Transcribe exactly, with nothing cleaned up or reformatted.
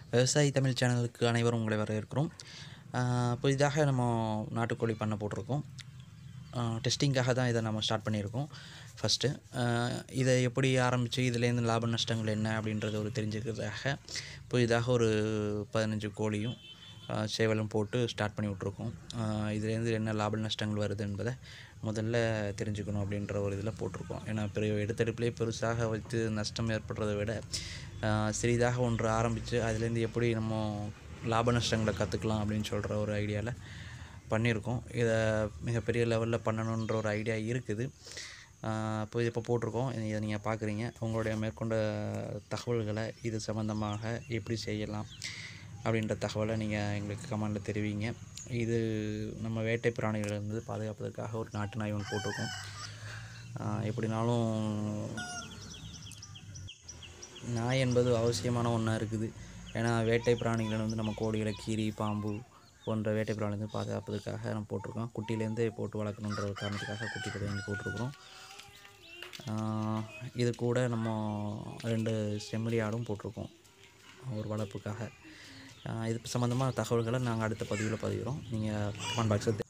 விவசாயி தமிழ் சேனலுக்கு அனைவரும் உங்களை வரவேற்கிறோம். புதிதாக நம்ம நாட்டுக்கோழி பண்ணை போட்டிருக்கோம். டெஸ்டிங்காக தான் இதை நம்ம ஸ்டார்ட் பண்ணியிருக்கோம். ஃபஸ்ட்டு இதை எப்படி ஆரம்பித்து இதுலேருந்து லாப நஷ்டங்கள் என்ன அப்படின்றத ஒரு தெரிஞ்சுக்கிறதுக்காக புதிதாக ஒரு பதினஞ்சு கோழியும் சேவலும் போட்டு ஸ்டார்ட் பண்ணி விட்ருக்கோம். இதுலேருந்து என்ன லாப நஷ்டங்கள் வருது என்பதை முதல்ல தெரிஞ்சுக்கணும் அப்படின்ற ஒரு இதில் போட்டிருக்கோம். ஏன்னா பெரிய எடுத்தெடுப்பிலே பெருசாக வைத்து நஷ்டம் ஏற்படுறதை விட சிறிதாக ஒன்று ஆரம்பித்து அதுலேருந்து எப்படி நம்ம லாப நஷ்டங்களை கற்றுக்கலாம் அப்படின்னு சொல்கிற ஒரு ஐடியாவில் பண்ணியிருக்கோம். இதை மிகப்பெரிய லெவலில் பண்ணணுன்ற ஒரு ஐடியா இருக்குது. இப்போ இப்போ போட்டிருக்கோம். இதை நீங்கள் பார்க்குறீங்க. உங்களுடைய மேற்கொண்ட தகவல்களை இது சம்மந்தமாக எப்படி செய்யலாம் அப்படின்ற தகவலை நீங்கள் எங்களுக்கு கமெண்டில் தெரிவிங்க. இது நம்ம வேட்டை பிராணிகளிலிருந்து பாதுகாப்பதற்காக ஒரு நாட்டு நாய் ஒன்று போட்டிருக்கோம். எப்படினாலும் நாய் என்பது அவசியமான ஒன்றா இருக்குது. ஏன்னா வேட்டை பிராணிகளை வந்து நம்ம கோழிகளை, கீரி, பாம்பு போன்ற வேட்டை பிராணிலேருந்து பாதுகாப்பதற்காக நம்ம போட்டிருக்கோம். குட்டியிலேருந்தே போட்டு வளர்க்கணுன்ற ஒரு காரணத்துக்காக குட்டி கடை வாங்கி போட்டிருக்கிறோம். இது கூட நம்ம ரெண்டு செம்மறி ஆடும் போட்டிருக்கோம் ஒரு வளர்ப்புக்காக. இது சம்மந்தமான தகவல்களை நாங்கள் அடுத்த பதிவில் பதிகிறோம். நீங்கள் கமெண்ட் பாக்ஸில்